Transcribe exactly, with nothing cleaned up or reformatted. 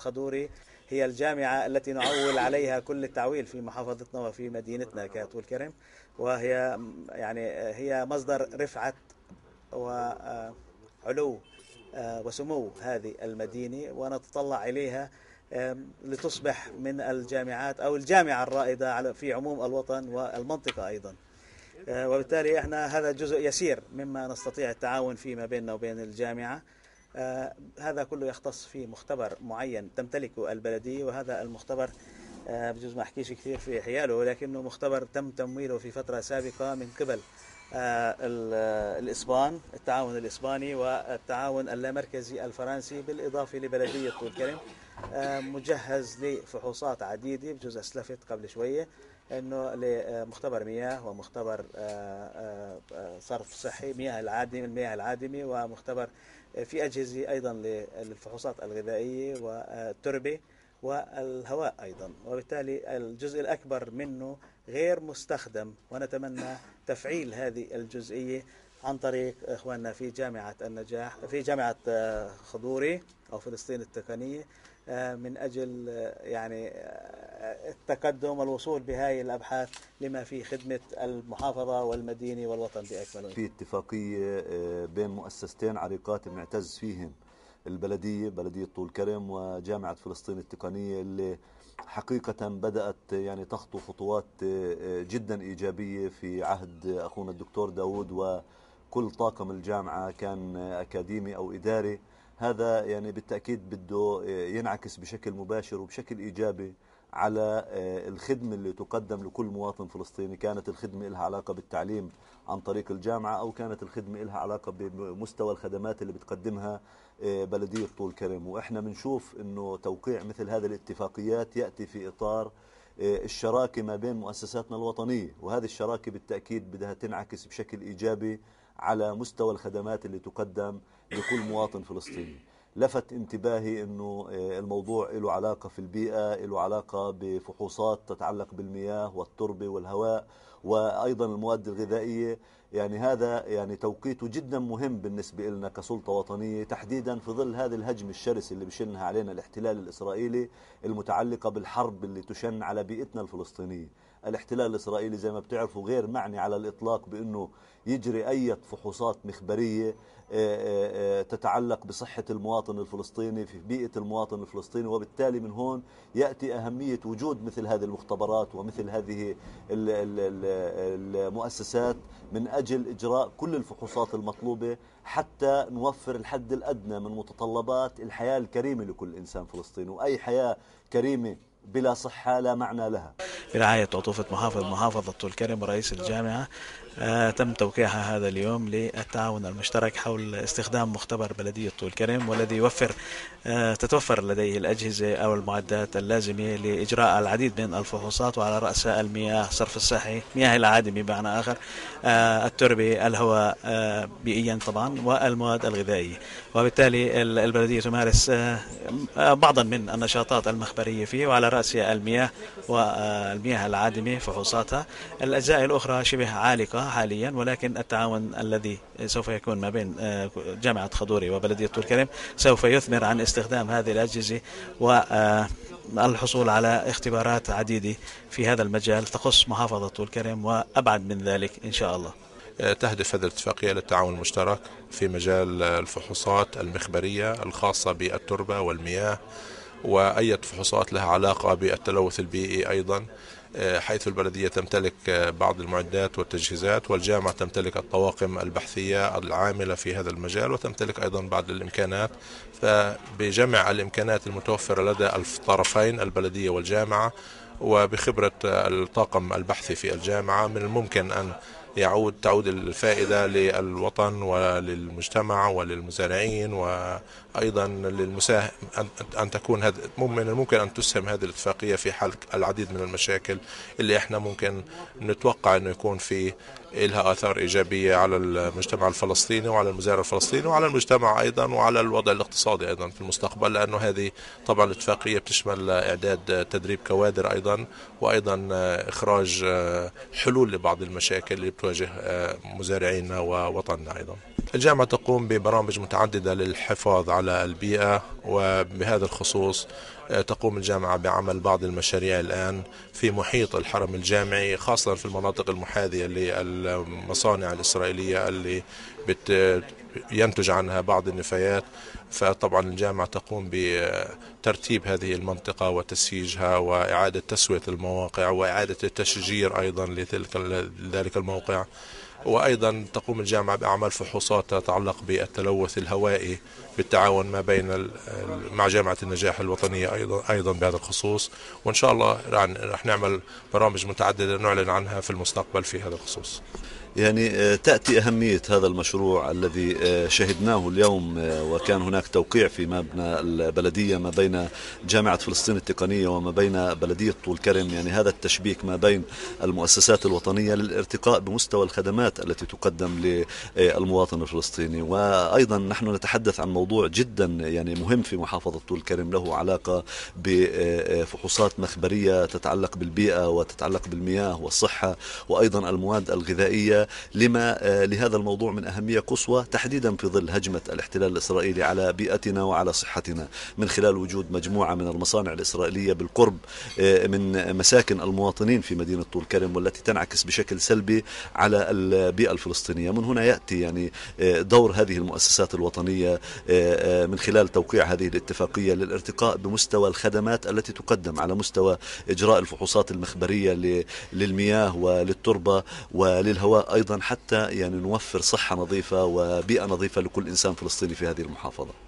خضوري هي الجامعة التي نعول عليها كل التعويل في محافظتنا وفي مدينتنا كطول كرم، وهي يعني هي مصدر رفعة وعلو وسمو هذه المدينة، ونتطلع إليها لتصبح من الجامعات أو الجامعة الرائدة في عموم الوطن والمنطقة أيضا. وبالتالي احنا هذا جزء يسير مما نستطيع التعاون فيه ما بيننا وبين الجامعة. هذا كله يختص في مختبر معين تمتلكه البلدية، وهذا المختبر بجوز ما احكيش كثير في حياله، ولكنه مختبر تم تمويله في فترة سابقة من قبل الإسبان، التعاون الإسباني والتعاون اللامركزي الفرنسي، بالإضافة لبلدية طول كرم. مجهز لفحوصات عديدة، بجوز أسلفت قبل شوية انه لمختبر مياه ومختبر صرف صحي، مياه العادمة المياه العادمة، ومختبر في أجهزة أيضا للفحوصات الغذائية والتربة والهواء أيضا. وبالتالي الجزء الأكبر منه غير مستخدم، ونتمنى تفعيل هذه الجزئية عن طريق إخواننا في جامعة النجاح في جامعة خضوري أو فلسطين التقنية، من أجل يعني التقدم والوصول بهذه الأبحاث لما في خدمة المحافظة والمدينة والوطن بأكمله. في اتفاقية بين مؤسستين عريقات بنعتز فيهن، البلدية بلدية طول كرم وجامعة فلسطين التقنية، اللي حقيقة بدأت يعني تخطو خطوات جدا إيجابية في عهد أخونا الدكتور داود، وكل طاقم الجامعة كان أكاديمي أو إداري. هذا يعني بالتأكيد بده ينعكس بشكل مباشر وبشكل إيجابي على الخدمة اللي تقدم لكل مواطن فلسطيني، كانت الخدمة لها علاقة بالتعليم عن طريق الجامعة، أو كانت الخدمة لها علاقة بمستوى الخدمات اللي بتقدمها بلدية طول كرم. وإحنا بنشوف أنه توقيع مثل هذه الاتفاقيات يأتي في إطار الشراكة ما بين مؤسساتنا الوطنية، وهذه الشراكة بالتأكيد بدها تنعكس بشكل إيجابي على مستوى الخدمات اللي تقدم لكل مواطن فلسطيني. لفت انتباهي أنه الموضوع له علاقة في البيئة، له علاقة بفحوصات تتعلق بالمياه والتربة والهواء وأيضا المواد الغذائية. يعني هذا يعني توقيته جدا مهم بالنسبة لنا كسلطة وطنية، تحديدا في ظل هذه الهجمة الشرسة اللي بشنها علينا الاحتلال الإسرائيلي المتعلقة بالحرب اللي تشن على بيئتنا الفلسطينية. الاحتلال الإسرائيلي زي ما بتعرفوا غير معني على الإطلاق بأنه يجري أي فحوصات مخبرية تتعلق بصحة المواطن الفلسطيني في بيئة المواطن الفلسطيني، وبالتالي من هون يأتي أهمية وجود مثل هذه المختبرات ومثل هذه المؤسسات من أجل إجراء كل الفحوصات المطلوبة حتى نوفر الحد الأدنى من متطلبات الحياة الكريمة لكل إنسان فلسطيني، وأي حياة كريمة بلا صحة لا معنى لها. برعاية عطوفة محافظ محافظة طول كرم ورئيس الجامعة، آه تم توقيعها هذا اليوم للتعاون المشترك حول استخدام مختبر بلدية طول كرم، والذي يوفر آه تتوفر لديه الأجهزة أو المعدات اللازمة لإجراء العديد من الفحوصات، وعلى رأسها المياه، صرف الصحي، مياه العادمة بمعنى آخر، آه التربة، الهواء آه بيئيا طبعا، والمواد الغذائية. وبالتالي البلدية تمارس آه بعضا من النشاطات المخبرية فيه، وعلى رأسها المياه والمياه العادمة فحوصاتها. الأجزاء الأخرى شبه عالقة حاليا، ولكن التعاون الذي سوف يكون ما بين جامعة خضوري وبلدية طول كرم سوف يثمر عن استخدام هذه الأجهزة والحصول على اختبارات عديدة في هذا المجال تخص محافظة طول كرم وأبعد من ذلك إن شاء الله. تهدف هذه الاتفاقية للتعاون المشترك في مجال الفحوصات المخبرية الخاصة بالتربة والمياه، وأي فحوصات لها علاقة بالتلوث البيئي أيضا، حيث البلدية تمتلك بعض المعدات والتجهيزات، والجامعة تمتلك الطواقم البحثية العاملة في هذا المجال، وتمتلك أيضا بعض الإمكانات. فبجمع الإمكانات المتوفرة لدى الطرفين البلدية والجامعة، وبخبرة الطاقم البحثي في الجامعة، من الممكن أن يعود تعود الفائدة للوطن وللمجتمع وللمزارعين، وأيضا للمساهم أن تكون هذا من الممكن أن تسهم هذه الاتفاقية في حل العديد من المشاكل اللي احنا ممكن نتوقع أنه يكون في لها آثار إيجابية على المجتمع الفلسطيني وعلى المزارع الفلسطيني وعلى المجتمع أيضا وعلى الوضع الاقتصادي أيضا في المستقبل، لأنه هذه طبعا الاتفاقية بتشمل إعداد تدريب كوادر أيضا، وأيضا إخراج حلول لبعض المشاكل اللي بتواجه مزارعينا ووطننا أيضا. الجامعة تقوم ببرامج متعددة للحفاظ على البيئة، وبهذا الخصوص تقوم الجامعة بعمل بعض المشاريع الآن في محيط الحرم الجامعي، خاصة في المناطق المحاذية للمصانع الإسرائيلية اللي بت ينتج عنها بعض النفايات. فطبعا الجامعة تقوم بترتيب هذه المنطقة وتسييجها وإعادة تسوية المواقع وإعادة التشجير أيضا لذلك الموقع. وأيضا تقوم الجامعة بأعمال فحوصات تتعلق بالتلوث الهوائي بالتعاون ما بين مع جامعة النجاح الوطنية أيضا أيضا بهذا الخصوص، وإن شاء الله رح نعمل برامج متعددة نعلن عنها في المستقبل في هذا الخصوص. يعني تأتي أهمية هذا المشروع الذي شهدناه اليوم، وكان هناك توقيع في مبنى البلدية ما بين جامعة فلسطين التقنية وما بين بلدية طول كرم، يعني هذا التشبيك ما بين المؤسسات الوطنية للارتقاء بمستوى الخدمات التي تقدم للمواطن الفلسطيني. وأيضا نحن نتحدث عن موضوع جدا يعني مهم في محافظة طول كرم، له علاقة بفحوصات مخبرية تتعلق بالبيئة وتتعلق بالمياه والصحة وأيضا المواد الغذائية، لما لهذا الموضوع من أهمية قصوى تحديدا في ظل هجمة الاحتلال الإسرائيلي على بيئتنا وعلى صحتنا، من خلال وجود مجموعة من المصانع الإسرائيلية بالقرب من مساكن المواطنين في مدينة طول كرم، والتي تنعكس بشكل سلبي على البيئة الفلسطينية. من هنا يأتي يعني دور هذه المؤسسات الوطنية من خلال توقيع هذه الاتفاقية للارتقاء بمستوى الخدمات التي تقدم على مستوى إجراء الفحوصات المخبرية للمياه وللتربة وللهواء أيضا، حتى يعني نوفر صحة نظيفة وبيئة نظيفة لكل إنسان فلسطيني في هذه المحافظة.